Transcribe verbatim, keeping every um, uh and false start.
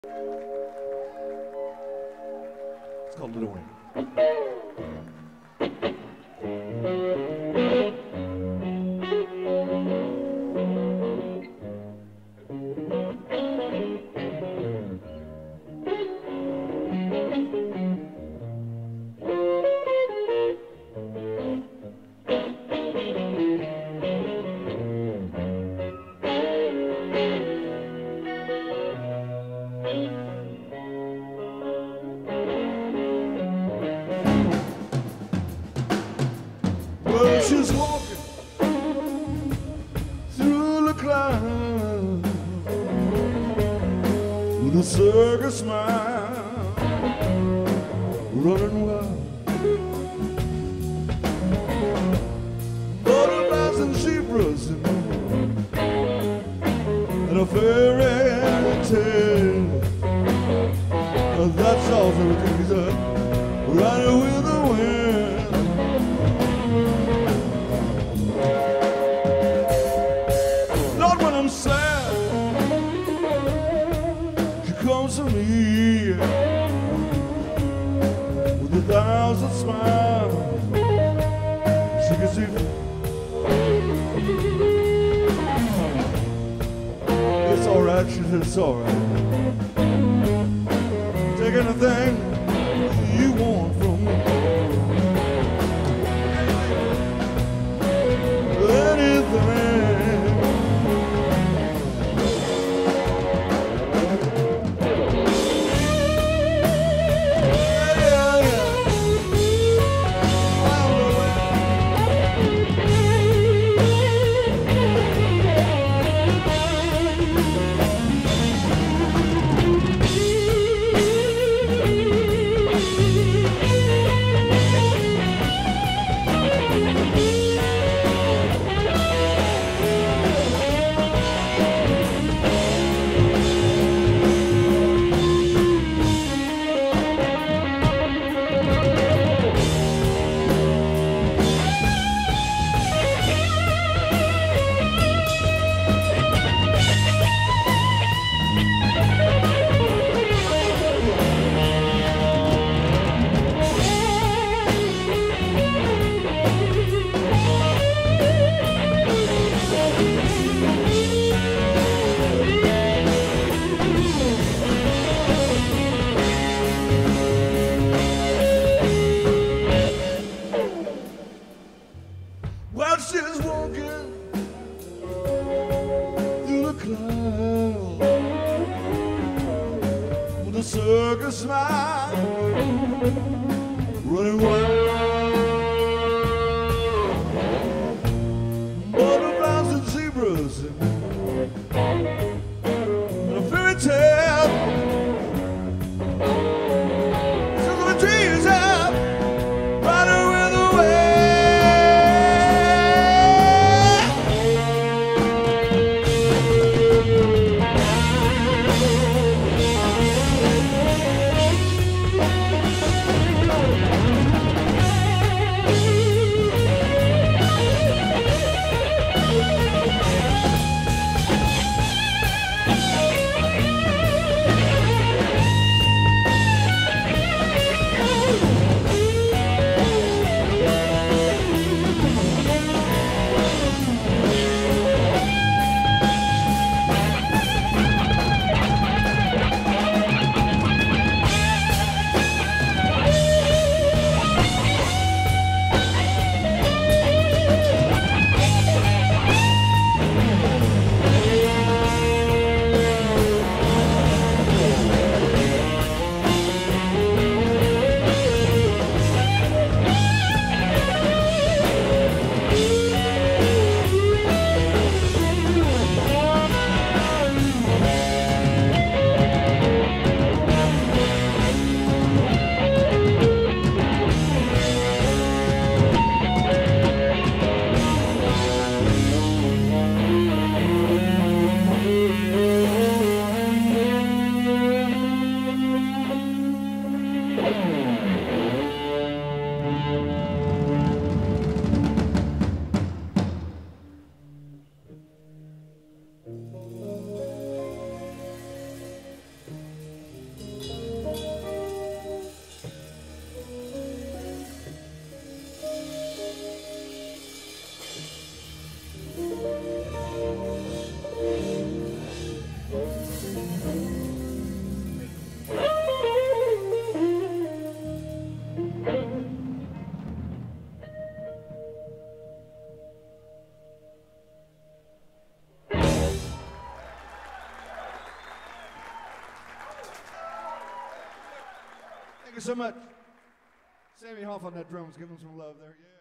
It's called Little Wing. Well, she's walking through the clouds with a circus smile, running wild. Butterflies and zebras and, and a fairy tale. That's all everything's up, riding with the wind. I'm sad, she comes to me with a thousand smiles. She can see it's alright, she said it's alright. Take anything you want from me, anything. Well, she's walking through the clouds with a circus smile, running wild. Butterflies and zebras and a fairy tale. Since the trees up, riding with the wind. Thank you so much. Sammy Hoff on that drums. Give him some love there. Yeah.